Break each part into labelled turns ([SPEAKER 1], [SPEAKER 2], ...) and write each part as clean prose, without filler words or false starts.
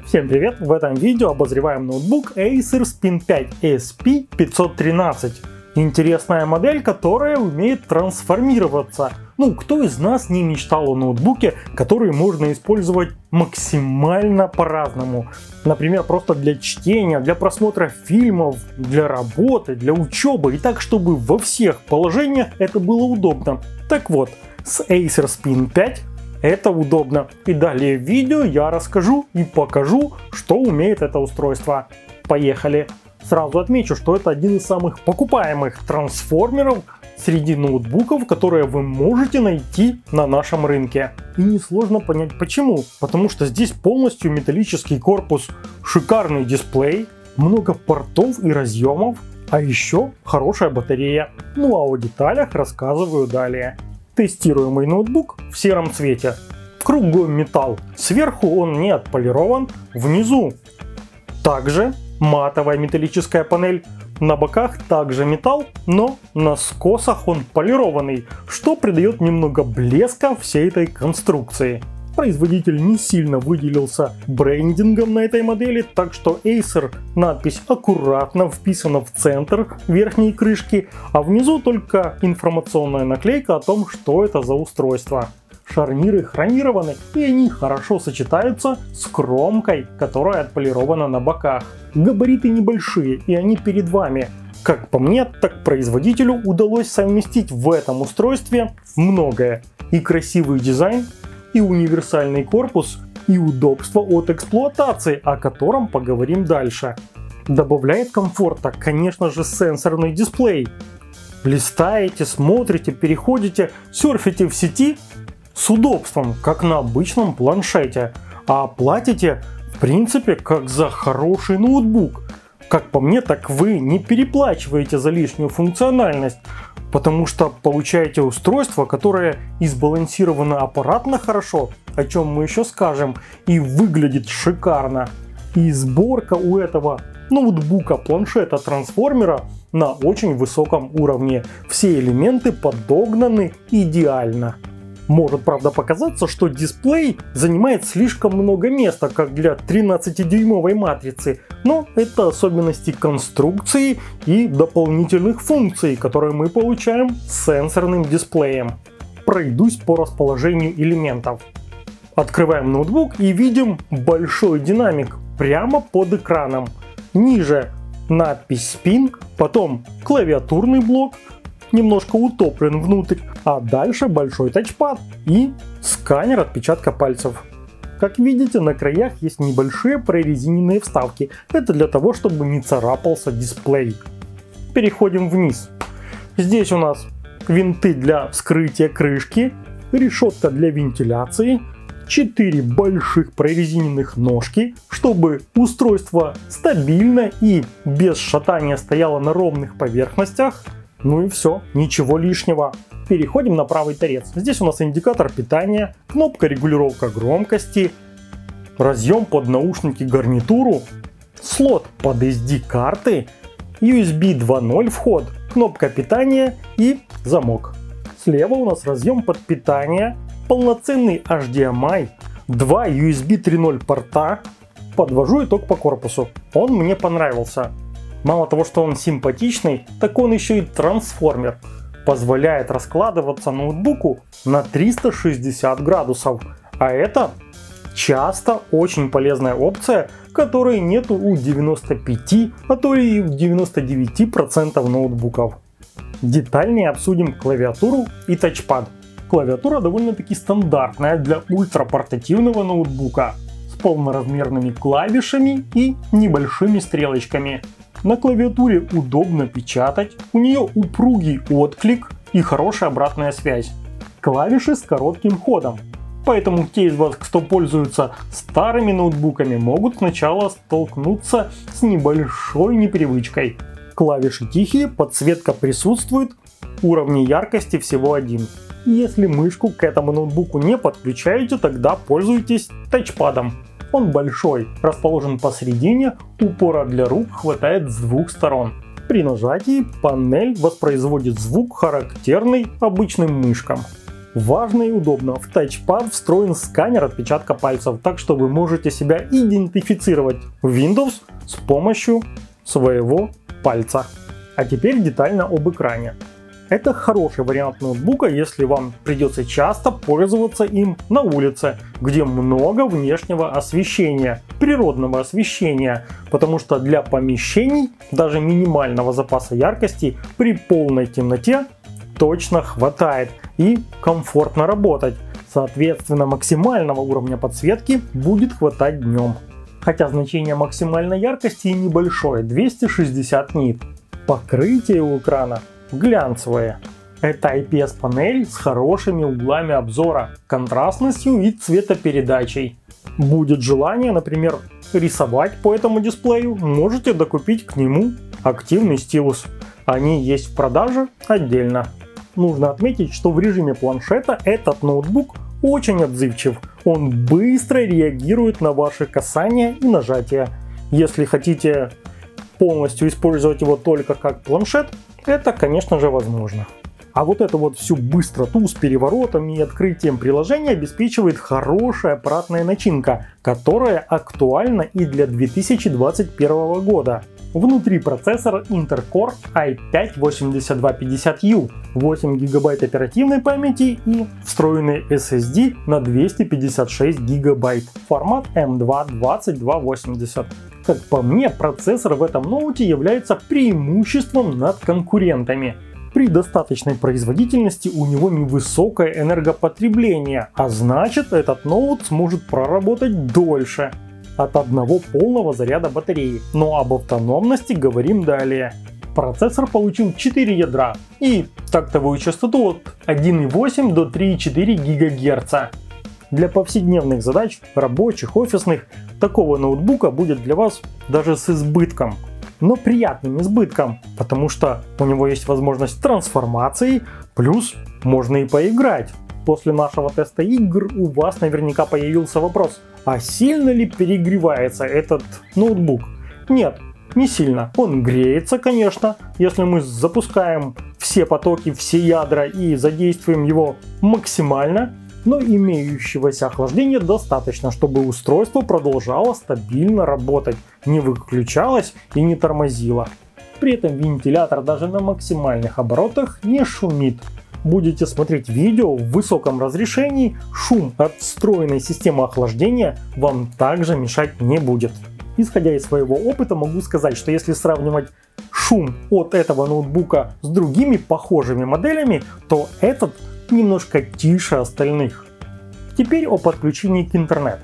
[SPEAKER 1] Всем привет! В этом видео обозреваем ноутбук Acer Spin 5 ASP513. Интересная модель, которая умеет трансформироваться. Кто из нас не мечтал о ноутбуке, который можно использовать максимально по-разному? Например, просто для чтения, для просмотра фильмов, для работы, для учебы. И так, чтобы во всех положениях это было удобно. Так вот, с Acer Spin 5 это удобно. И далее в видео я расскажу и покажу, что умеет это устройство. Поехали! Сразу отмечу, что это один из самых покупаемых трансформеров среди ноутбуков, которые вы можете найти на нашем рынке. И несложно понять почему. Потому что здесь полностью металлический корпус, шикарный дисплей, много портов и разъемов, а еще хорошая батарея. А о деталях рассказываю далее. Тестируемый ноутбук в сером цвете. Круглый металл. Сверху он не отполирован, внизу также матовая металлическая панель. На боках также металл, но на скосах он полированный, что придает немного блеска всей этой конструкции. Производитель не сильно выделился брендингом на этой модели, так что Acer надпись аккуратно вписана в центр верхней крышки, а внизу только информационная наклейка о том, что это за устройство. Шарниры хромированы, и они хорошо сочетаются с кромкой, которая отполирована на боках. Габариты небольшие, и они перед вами. Как по мне, так производителю удалось совместить в этом устройстве многое. И красивый дизайн, и универсальный корпус, и удобство от эксплуатации, о котором поговорим дальше. Добавляет комфорта, конечно же, сенсорный дисплей. Листаете, смотрите, переходите, серфите в сети с удобством, как на обычном планшете. А платите, в принципе, как за хороший ноутбук. Как по мне, так вы не переплачиваете за лишнюю функциональность, потому что получаете устройство, которое и сбалансировано аппаратно хорошо, о чем мы еще скажем, и выглядит шикарно. И сборка у этого ноутбука, планшета, трансформера на очень высоком уровне. Все элементы подогнаны идеально. Может, правда, показаться, что дисплей занимает слишком много места, как для 13-дюймовой матрицы, но это особенности конструкции и дополнительных функций, которые мы получаем с сенсорным дисплеем. Пройдусь по расположению элементов. Открываем ноутбук и видим большой динамик прямо под экраном. Ниже надпись Spin, потом клавиатурный блок, немножко утоплен внутрь, а дальше большой тачпад и сканер отпечатка пальцев. Как видите, на краях есть небольшие прорезиненные вставки. Это для того, чтобы не царапался дисплей. Переходим вниз. Здесь у нас винты для вскрытия крышки, решетка для вентиляции, 4 больших прорезиненных ножки, чтобы устройство стабильно и без шатания стояло на ровных поверхностях. И все, ничего лишнего. Переходим на правый торец. Здесь у нас индикатор питания, кнопка регулировка громкости, разъем под наушники гарнитуру, слот под SD-карты, USB 2.0 вход, кнопка питания и замок. Слева у нас разъем под питание, полноценный HDMI, 2 USB 3.0 порта. Подвожу итог по корпусу. Он мне понравился. Мало того, что он симпатичный, так он еще и трансформер. Позволяет раскладываться ноутбуку на 360 градусов. А это часто очень полезная опция, которой нету у 95, а то и у 99% ноутбуков. Детальнее обсудим клавиатуру и тачпад. Клавиатура довольно-таки стандартная для ультрапортативного ноутбука с полноразмерными клавишами и небольшими стрелочками. На клавиатуре удобно печатать, у нее упругий отклик и хорошая обратная связь. Клавиши с коротким ходом, поэтому те из вас, кто пользуется старыми ноутбуками, могут сначала столкнуться с небольшой непривычкой. Клавиши тихие, подсветка присутствует, уровни яркости всего один. Если мышку к этому ноутбуку не подключаете, тогда пользуйтесь тачпадом. Он большой, расположен посередине, упора для рук хватает с двух сторон. При нажатии панель воспроизводит звук, характерный обычным мышкам. Важно и удобно, в тачпад встроен сканер отпечатка пальцев, так что вы можете себя идентифицировать в Windows с помощью своего пальца. А теперь детально об экране. Это хороший вариант ноутбука, если вам придется часто пользоваться им на улице, где много внешнего освещения, природного освещения, потому что для помещений даже минимального запаса яркости при полной темноте точно хватает и комфортно работать. Соответственно, максимального уровня подсветки будет хватать днем. Хотя значение максимальной яркости небольшое, 260 нит. Покрытие у экрана глянцевое. Это IPS-панель с хорошими углами обзора, контрастностью и цветопередачей. Будет желание, например, рисовать по этому дисплею, можете докупить к нему активный стилус. Они есть в продаже отдельно. Нужно отметить, что в режиме планшета этот ноутбук очень отзывчив. Он быстро реагирует на ваши касания и нажатия. Если хотите полностью использовать его только как планшет, это, конечно же, возможно. А вот эту вот всю быстроту с переворотами и открытием приложения обеспечивает хорошая аппаратная начинка, которая актуальна и для 2021 года. Внутри процессор Intel Core i5-8250U, 8 ГБ оперативной памяти и встроенный SSD на 256 ГБ, формат M2 2280. Как по мне, процессор в этом ноуте является преимуществом над конкурентами. При достаточной производительности у него невысокое энергопотребление, а значит, этот ноут сможет проработать дольше от одного полного заряда батареи. Но об автономности говорим далее. Процессор получил 4 ядра и тактовую частоту от 1,8 до 3,4 ГГц. Для повседневных задач, рабочих, офисных, такого ноутбука будет для вас даже с избытком. Но приятным избытком, потому что у него есть возможность трансформации, плюс можно и поиграть. После нашего теста игр у вас наверняка появился вопрос, а сильно ли перегревается этот ноутбук? Нет, не сильно. Он греется, конечно, если мы запускаем все потоки, все ядра и задействуем его максимально, но имеющегося охлаждения достаточно, чтобы устройство продолжало стабильно работать, не выключалось и не тормозило. При этом вентилятор даже на максимальных оборотах не шумит. Будете смотреть видео в высоком разрешении, шум от встроенной системы охлаждения вам также мешать не будет. Исходя из своего опыта, могу сказать, что если сравнивать шум от этого ноутбука с другими похожими моделями, то этот немножко тише остальных. Теперь о подключении к интернету.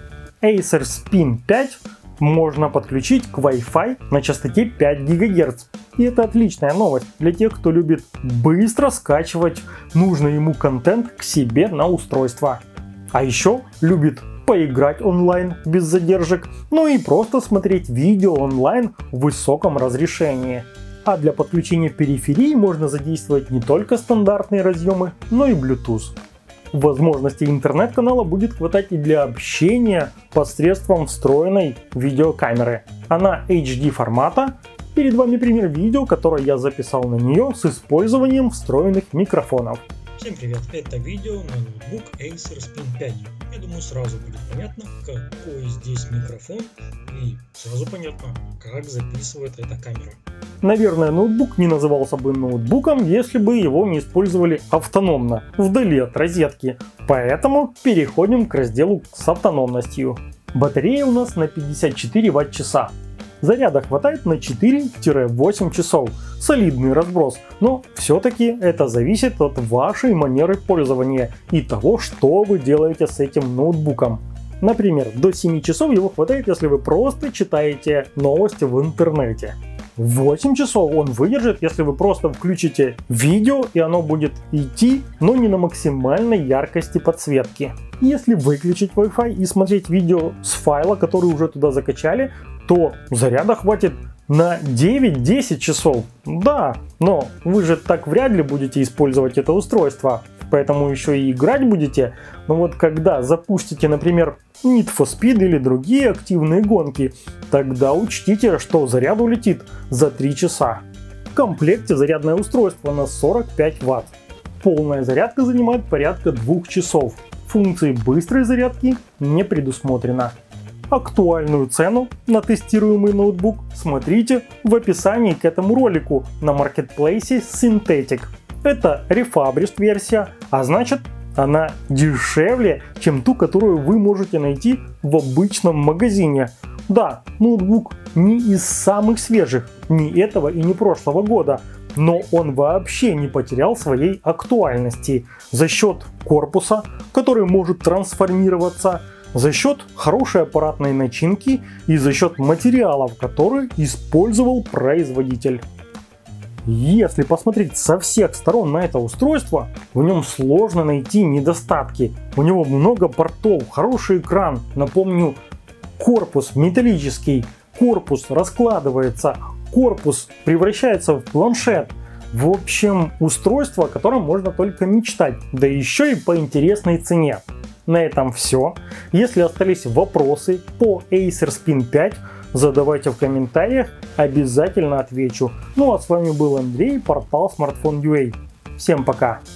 [SPEAKER 1] Acer Spin 5 можно подключить к Wi-Fi на частоте 5 ГГц. И это отличная новость для тех, кто любит быстро скачивать нужный ему контент к себе на устройство. А еще любит поиграть онлайн без задержек, ну и просто смотреть видео онлайн в высоком разрешении. А для подключения периферии можно задействовать не только стандартные разъемы, но и Bluetooth. Возможностей интернет-канала будет хватать и для общения посредством встроенной видеокамеры. Она HD формата. Перед вами пример видео, которое я записал на нее с использованием встроенных микрофонов.
[SPEAKER 2] Всем привет! Это видео на ноутбук Acer Spin 5. Я думаю, сразу будет понятно, какой здесь микрофон, и сразу понятно, как записывает эта камера.
[SPEAKER 1] Наверное, ноутбук не назывался бы ноутбуком, если бы его не использовали автономно, вдали от розетки. Поэтому переходим к разделу с автономностью. Батарея у нас на 54 Вт-часа. Заряда хватает на 4-8 часов. Солидный разброс, но все-таки это зависит от вашей манеры пользования и того, что вы делаете с этим ноутбуком. Например, до 7 часов его хватает, если вы просто читаете новости в интернете. 8 часов он выдержит, если вы просто включите видео и оно будет идти, но не на максимальной яркости подсветки. Если выключить Wi-Fi и смотреть видео с файла, который уже туда закачали, то заряда хватит на 9-10 часов. Да, но вы же так вряд ли будете использовать это устройство, поэтому еще и играть будете. Но вот когда запустите, например, Need for Speed или другие активные гонки, тогда учтите, что заряд улетит за 3 часа. В комплекте зарядное устройство на 45 Вт. полная зарядка занимает порядка 2 часов. Функции быстрой зарядки не предусмотрено. Актуальную цену на тестируемый ноутбук смотрите в описании к этому ролику на маркетплейсе Synthetic. Это refurbished версия, а значит она дешевле, чем ту, которую вы можете найти в обычном магазине. Да, ноутбук не из самых свежих, ни этого и ни прошлого года, но он вообще не потерял своей актуальности за счет корпуса, который может трансформироваться, за счет хорошей аппаратной начинки и за счет материалов, которые использовал производитель. Если посмотреть со всех сторон на это устройство, в нем сложно найти недостатки. У него много портов, хороший экран, напомню, корпус металлический, корпус раскладывается, корпус превращается в планшет. В общем, устройство, о котором можно только мечтать, да еще и по интересной цене. На этом все. Если остались вопросы по Acer Spin 5, задавайте в комментариях, обязательно отвечу. Ну а с вами был Андрей, портал Smartphone.ua. Всем пока!